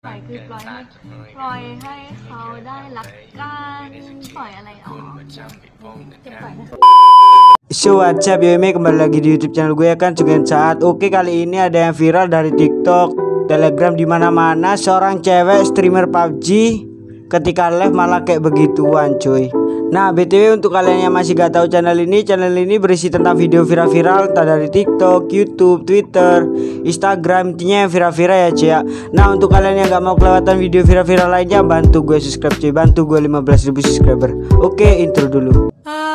ปล่อยคือปล่อยให้เขาได้รักกันปล่อยอะไรอ๋อจะปล่อยนะ So what's up yo, kembali lagi di YouTube channel gue ya kan Cugen Saat. Oke, kali ini ada yang viral dari TikTok, Telegram, di mana-mana seorang cewek streamer PUBG ketika live malah kayak begituan cuy. Nah BTW untuk kalian yang masih gak tahu channel ini berisi tentang video viral-viral entah dari TikTok, YouTube, Twitter, Instagram, intinya yang viral-viral ya cuy ya. Nah untuk kalian yang gak mau kelewatan video viral-viral lainnya, bantu gue subscribe cuy, bantu gue 15.000 subscriber. Oke, intro dulu.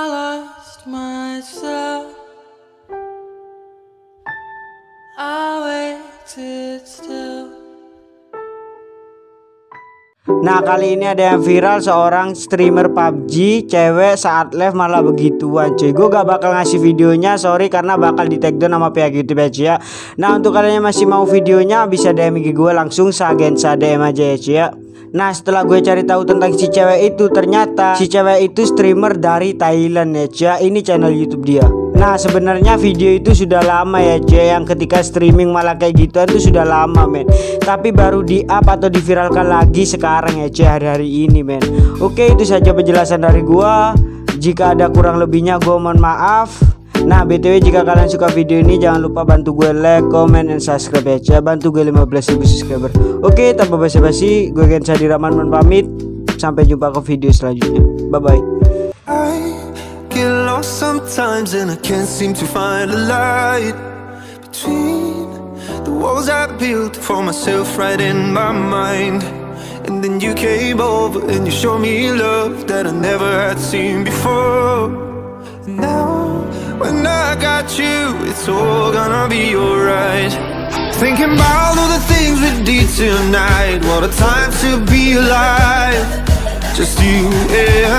Nah kali ini ada yang viral seorang streamer PUBG cewek saat live malah begituan cuy. Gue gak bakal ngasih videonya, sorry, karena bakal di take down sama pihak YouTube ya cuy ya. Nah untuk kalian yang masih mau videonya bisa DM IG gue langsung, Sagensa DM aja ya cuy ya. Nah setelah gue cari tahu tentang si cewek itu, ternyata si cewek itu streamer dari Thailand ya cuy ya. Ini channel YouTube dia. Nah sebenarnya video itu sudah lama ya cuy, yang ketika streaming malah kayak gituan itu sudah lama men. Tapi baru di up atau diviralkan lagi sekarang ya cuy, hari-hari ini men. Oke, itu saja penjelasan dari gua. Jika ada kurang lebihnya gua mohon maaf. Nah BTW jika kalian suka video ini jangan lupa bantu gue like, comment, dan subscribe ya cuy. Bantu gue 15.000 subscriber. Oke, tanpa basa-basi gue Gensa Diraman pamit. Sampai jumpa ke video selanjutnya. Bye bye. Get lost sometimes and I can't seem to find a light between the walls I built for myself right in my mind. And then you came over and you showed me love that I never had seen before. And now when I got you, it's all gonna be alright. Thinking about all the things we did tonight, what a time to be alive. Just you and